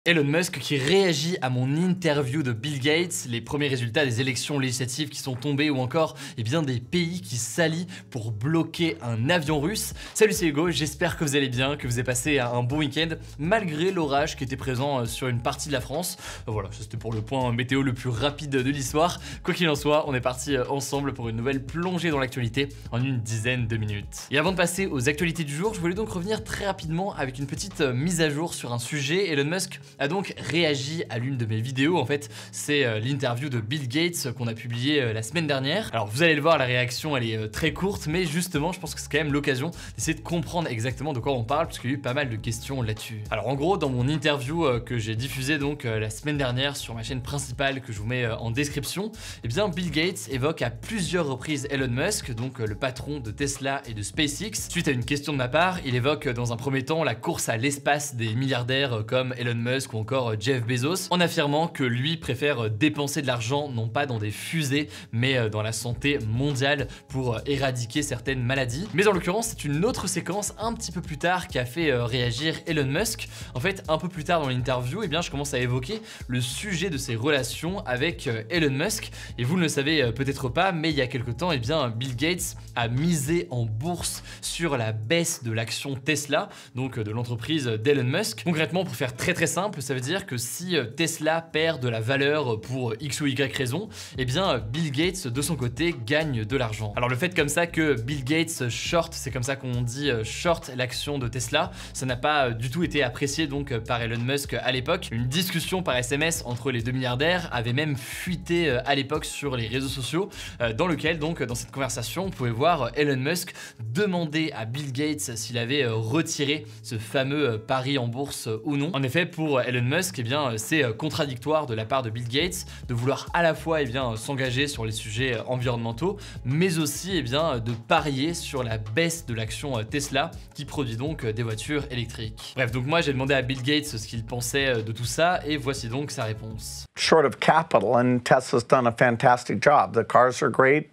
Elon Musk qui réagit à mon interview de Bill Gates, les premiers résultats des élections législatives qui sont tombés ou encore des pays qui s'allient pour bloquer un avion russe. Salut, c'est Hugo, j'espère que vous allez bien, que vous avez passé un bon week-end malgré l'orage qui était présent sur une partie de la France. Voilà, c'était pour le point météo le plus rapide de l'histoire. Quoi qu'il en soit, on est parti ensemble pour une nouvelle plongée dans l'actualité en une dizaine de minutes. Et avant de passer aux actualités du jour, je voulais donc revenir très rapidement avec une petite mise à jour sur un sujet. Elon Musk a donc réagi à l'une de mes vidéos. En fait, c'est l'interview de Bill Gates qu'on a publié la semaine dernière. Alors vous allez le voir, la réaction elle est très courte, mais justement je pense que c'est quand même l'occasion d'essayer de comprendre exactement de quoi on parle, parce qu'il y a eu pas mal de questions là-dessus. Alors en gros, dans mon interview que j'ai diffusée donc la semaine dernière sur ma chaîne principale que je vous mets en description, eh bien Bill Gates évoque à plusieurs reprises Elon Musk, donc le patron de Tesla et de SpaceX. Suite à une question de ma part, il évoque dans un premier temps la course à l'espace des milliardaires comme Elon Musk ou encore Jeff Bezos, en affirmant que lui préfère dépenser de l'argent non pas dans des fusées, mais dans la santé mondiale pour éradiquer certaines maladies. Mais en l'occurrence, c'est une autre séquence un petit peu plus tard qui a fait réagir Elon Musk. En fait, un peu plus tard dans l'interview, je commence à évoquer le sujet de ses relations avec Elon Musk. Et vous ne le savez peut-être pas, mais il y a quelque temps, Bill Gates a misé en bourse sur la baisse de l'action Tesla, donc de l'entreprise d'Elon Musk. Concrètement, pour faire très simple, ça veut dire que si Tesla perd de la valeur pour X ou Y raison, Bill Gates de son côté gagne de l'argent. Alors le fait comme ça que Bill Gates short, c'est comme ça qu'on dit short l'action de Tesla, ça n'a pas du tout été apprécié donc par Elon Musk à l'époque. Une discussion par SMS entre les deux milliardaires avait même fuité à l'époque sur les réseaux sociaux, dans lequel donc dans cette conversation on pouvait voir Elon Musk demander à Bill Gates s'il avait retiré ce fameux pari en bourse ou non. En effet, pour Elon Musk, c'est contradictoire de la part de Bill Gates de vouloir à la fois s'engager sur les sujets environnementaux, mais aussi de parier sur la baisse de l'action Tesla qui produit donc des voitures électriques. Bref, donc moi j'ai demandé à Bill Gates ce qu'il pensait de tout ça et voici donc sa réponse. Short of capital, and Tesla's done a fantastic job. The cars are great.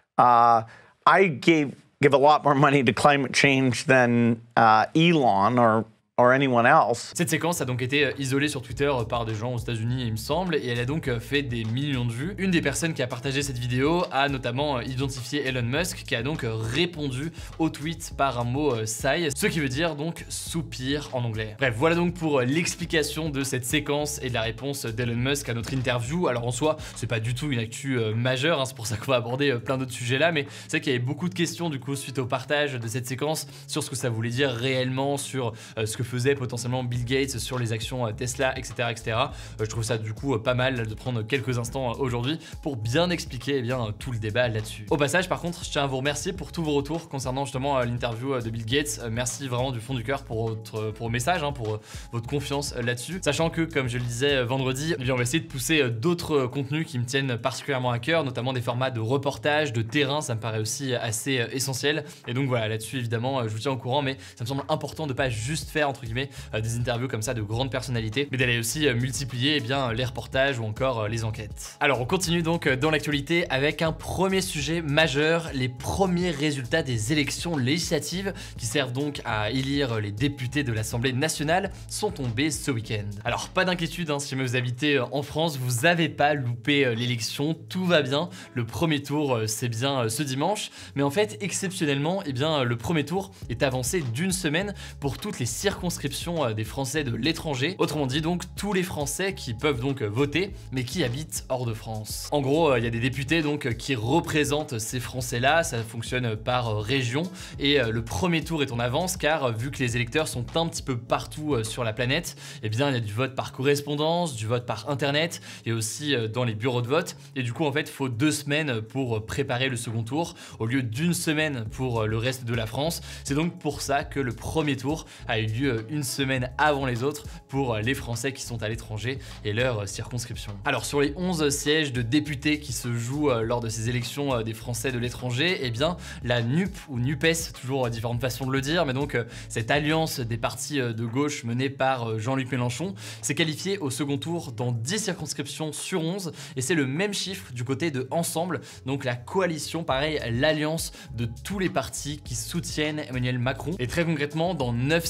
I give a lot more money to climate change than Elon or anyone else. Cette séquence a donc été isolée sur Twitter par des gens aux États-Unis, il me semble, et elle a donc fait des millions de vues. Une des personnes qui a partagé cette vidéo a notamment identifié Elon Musk, qui a donc répondu au tweet par un mot sigh, ce qui veut dire donc soupir en anglais. Bref, voilà donc pour l'explication de cette séquence et de la réponse d'Elon Musk à notre interview. Alors en soi, c'est pas du tout une actu majeure, c'est pour ça qu'on va aborder plein d'autres sujets là, mais c'est vrai qu'il y avait beaucoup de questions du coup suite au partage de cette séquence sur ce que ça voulait dire réellement, sur ce que faisait potentiellement Bill Gates sur les actions Tesla, etc. Je trouve ça du coup pas mal de prendre quelques instants aujourd'hui pour bien expliquer tout le débat là-dessus. Au passage, par contre, je tiens à vous remercier pour tous vos retours concernant justement l'interview de Bill Gates. Merci vraiment du fond du cœur pour vos messages, pour votre confiance là-dessus. Sachant que, comme je le disais vendredi, on va essayer de pousser d'autres contenus qui me tiennent particulièrement à cœur, notamment des formats de reportage, de terrain, ça me paraît aussi assez essentiel. Et donc voilà, là-dessus évidemment, je vous tiens au courant, mais ça me semble important de pas juste faire entre guillemets des interviews comme ça de grandes personnalités, mais d'aller aussi multiplier les reportages ou encore les enquêtes. Alors on continue donc dans l'actualité avec un premier sujet majeur, les premiers résultats des élections législatives qui servent donc à élire les députés de l'Assemblée nationale sont tombés ce week-end. Alors pas d'inquiétude, si vous habitez en France, vous n'avez pas loupé l'élection, tout va bien. Le premier tour c'est bien ce dimanche, mais en fait exceptionnellement, le premier tour est avancé d'une semaine pour toutes les circonscriptions des Français de l'étranger. Autrement dit donc tous les Français qui peuvent donc voter mais qui habitent hors de France. En gros, il y a des députés donc qui représentent ces Français-là, ça fonctionne par région et le premier tour est en avance car vu que les électeurs sont un petit peu partout sur la planète, il y a du vote par correspondance, du vote par internet et aussi dans les bureaux de vote et du coup en fait il faut 2 semaines pour préparer le second tour au lieu d'une semaine pour le reste de la France. C'est donc pour ça que le premier tour a eu lieu une semaine avant les autres pour les Français qui sont à l'étranger et leur circonscription. Alors sur les 11 sièges de députés qui se jouent lors de ces élections des Français de l'étranger, la NUP ou NUPES, toujours différentes façons de le dire, mais donc cette alliance des partis de gauche menée par Jean-Luc Mélenchon s'est qualifiée au second tour dans 10 circonscriptions sur 11 et c'est le même chiffre du côté de Ensemble, donc la coalition, pareil, l'alliance de tous les partis qui soutiennent Emmanuel Macron et très concrètement dans 9 circonscriptions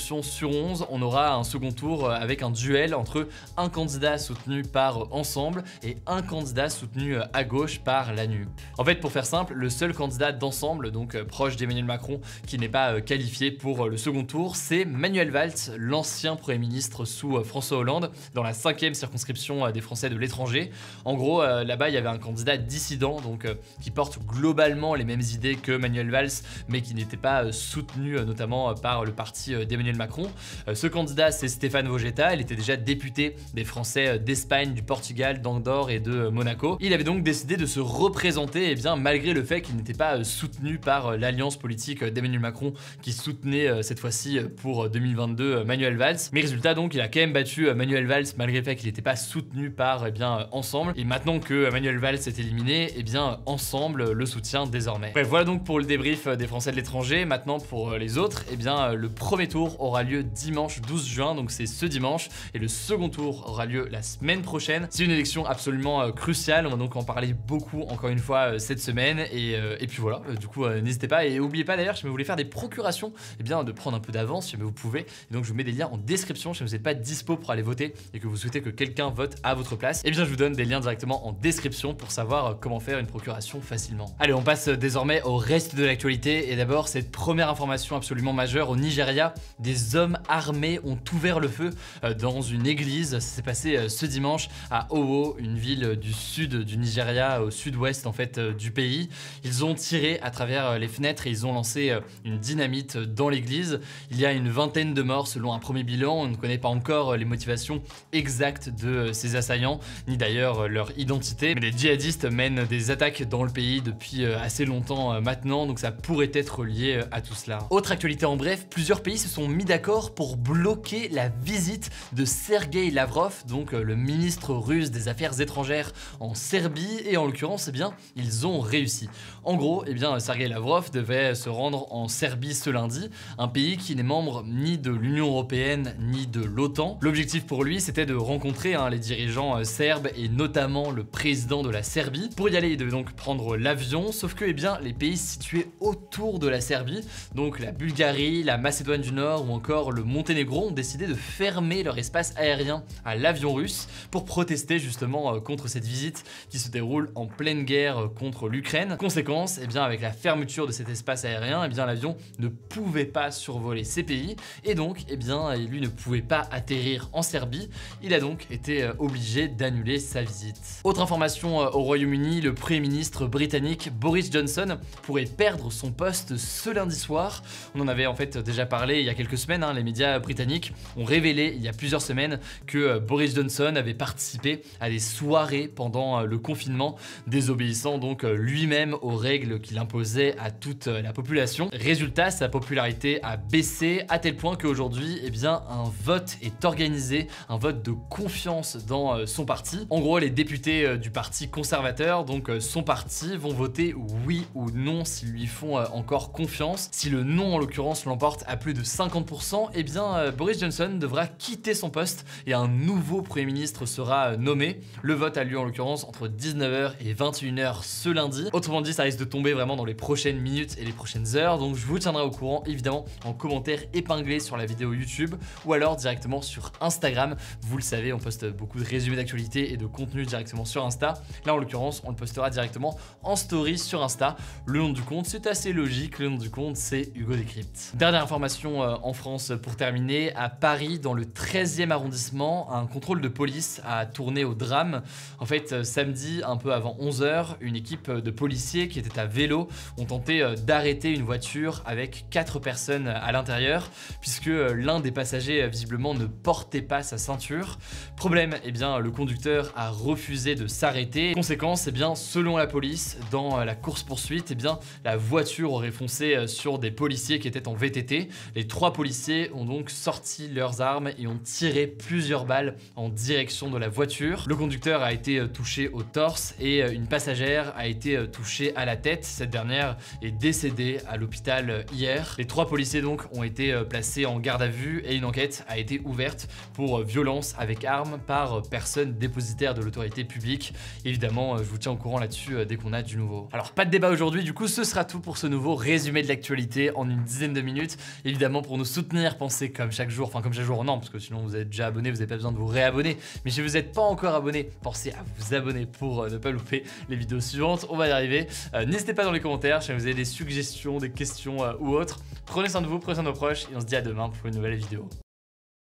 circonscriptions sur 11, on aura un second tour avec un duel entre un candidat soutenu par Ensemble et un candidat soutenu à gauche par la NUP. En fait, pour faire simple, le seul candidat d'Ensemble, donc proche d'Emmanuel Macron, qui n'est pas qualifié pour le second tour, c'est Manuel Valls, l'ancien Premier ministre sous François Hollande, dans la 5e circonscription des Français de l'étranger. En gros, là-bas, il y avait un candidat dissident, donc qui porte globalement les mêmes idées que Manuel Valls, mais qui n'était pas soutenu notamment par le parti d'Emmanuel Macron. Ce candidat, c'est Stéphane Vojetta. Il était déjà député des Français d'Espagne, du Portugal, d'Andorre et de Monaco. Il avait donc décidé de se représenter, et bien malgré le fait qu'il n'était pas soutenu par l'alliance politique d'Emmanuel Macron, qui soutenait cette fois-ci pour 2022 Manuel Valls. Mais résultat, donc, il a quand même battu Manuel Valls malgré le fait qu'il n'était pas soutenu par Ensemble. Et maintenant que Manuel Valls est éliminé, et bien Ensemble le soutient désormais. Bref, voilà donc pour le débrief des Français de l'étranger. Maintenant pour les autres, et bien le premier tour aura lieu dimanche 12 juin, donc c'est ce dimanche, et le second tour aura lieu la semaine prochaine. C'est une élection absolument cruciale, on va donc en parler beaucoup encore une fois cette semaine, et puis voilà, du coup n'hésitez pas, et n'oubliez pas d'ailleurs, si vous voulez faire des procurations, et bien de prendre un peu d'avance si vous pouvez, et donc je vous mets des liens en description si vous n'êtes pas dispo pour aller voter et que vous souhaitez que quelqu'un vote à votre place, et bien je vous donne des liens directement en description pour savoir comment faire une procuration facilement. Allez, on passe désormais au reste de l'actualité, et d'abord cette première information absolument majeure. Au Nigeria, des hommes armés ont ouvert le feu dans une église. Ça s'est passé ce dimanche à Owo, une ville du sud du Nigeria, au sud-ouest en fait du pays. Ils ont tiré à travers les fenêtres et ils ont lancé une dynamite dans l'église. Il y a une vingtaine de morts selon un premier bilan. On ne connaît pas encore les motivations exactes de ces assaillants, ni d'ailleurs leur identité. Mais les djihadistes mènent des attaques dans le pays depuis assez longtemps maintenant, donc ça pourrait être lié à tout cela. Autre actualité en bref, plusieurs pays se sont mis d'accord pour bloquer la visite de Sergueï Lavrov, donc le ministre russe des Affaires étrangères en Serbie, et en l'occurrence, eh bien, ils ont réussi. En gros, eh bien, Sergueï Lavrov devait se rendre en Serbie ce lundi, un pays qui n'est membre ni de l'Union européenne ni de l'OTAN. L'objectif pour lui, c'était de rencontrer les dirigeants serbes et notamment le président de la Serbie. Pour y aller, il devait donc prendre l'avion, sauf que, eh bien, les pays situés autour de la Serbie, donc la Bulgarie, la Macédoine du Nord ou encore le Monténégro, ont décidé de fermer leur espace aérien à l'avion russe pour protester justement contre cette visite qui se déroule en pleine guerre contre l'Ukraine. Conséquence, eh bien, avec la fermeture de cet espace aérien, eh bien, l'avion ne pouvait pas survoler ces pays et donc, eh bien, lui ne pouvait pas atterrir en Serbie. Il a donc été obligé d'annuler sa visite. Autre information au Royaume-Uni, le Premier ministre britannique Boris Johnson pourrait perdre son poste ce lundi soir. On en avait en fait déjà parlé il y a quelques semaines, les médias britanniques ont révélé il y a plusieurs semaines que Boris Johnson avait participé à des soirées pendant le confinement, désobéissant donc lui-même aux règles qu'il imposait à toute la population. Résultat, sa popularité a baissé à tel point qu'aujourd'hui, eh bien, un vote est organisé, un vote de confiance dans son parti. En gros, les députés du parti conservateur, donc son parti, vont voter oui ou non s'ils lui font encore confiance. Si le non en l'occurrence l'emporte à plus de 50%, eh bien Boris Johnson devra quitter son poste et un nouveau Premier ministre sera nommé. Le vote a lieu en l'occurrence entre 19h et 21h ce lundi. Autrement dit, ça risque de tomber vraiment dans les prochaines minutes et les prochaines heures, donc je vous tiendrai au courant évidemment en commentaire épinglé sur la vidéo YouTube ou alors directement sur Instagram. Vous le savez, on poste beaucoup de résumés d'actualité et de contenu directement sur Insta. Là en l'occurrence, on le postera directement en story sur Insta. Le nom du compte, c'est assez logique, le nom du compte c'est Hugo Décrypte. Dernière information en France pour terminer, à Paris dans le 13e arrondissement, un contrôle de police a tourné au drame. En fait, samedi, un peu avant 11h, une équipe de policiers qui étaient à vélo ont tenté d'arrêter une voiture avec 4 personnes à l'intérieur puisque l'un des passagers visiblement ne portait pas sa ceinture. Problème, eh bien, le conducteur a refusé de s'arrêter. Conséquence, eh bien, selon la police, dans la course-poursuite, eh bien, la voiture aurait foncé sur des policiers qui étaient en VTT. Les 3 policiers ont donc sorti leurs armes et ont tiré plusieurs balles en direction de la voiture. Le conducteur a été touché au torse et une passagère a été touchée à la tête. Cette dernière est décédée à l'hôpital hier. Les 3 policiers donc ont été placés en garde à vue et une enquête a été ouverte pour violence avec arme par personne dépositaire de l'autorité publique. Évidemment, je vous tiens au courant là-dessus dès qu'on a du nouveau. Alors pas de débat aujourd'hui, du coup ce sera tout pour ce nouveau résumé de l'actualité en une dizaine de minutes. Évidemment, pour nous soutenir, pensez comme chaque jour, enfin comme chaque jour non, parce que sinon vous êtes déjà abonné, vous n'avez pas besoin de vous réabonner. Mais si vous n'êtes pas encore abonné, pensez à vous abonner pour ne pas louper les vidéos suivantes. On va y arriver. N'hésitez pas dans les commentaires si vous avez des suggestions, des questions ou autres. Prenez soin de vous, prenez soin de vos proches et on se dit à demain pour une nouvelle vidéo.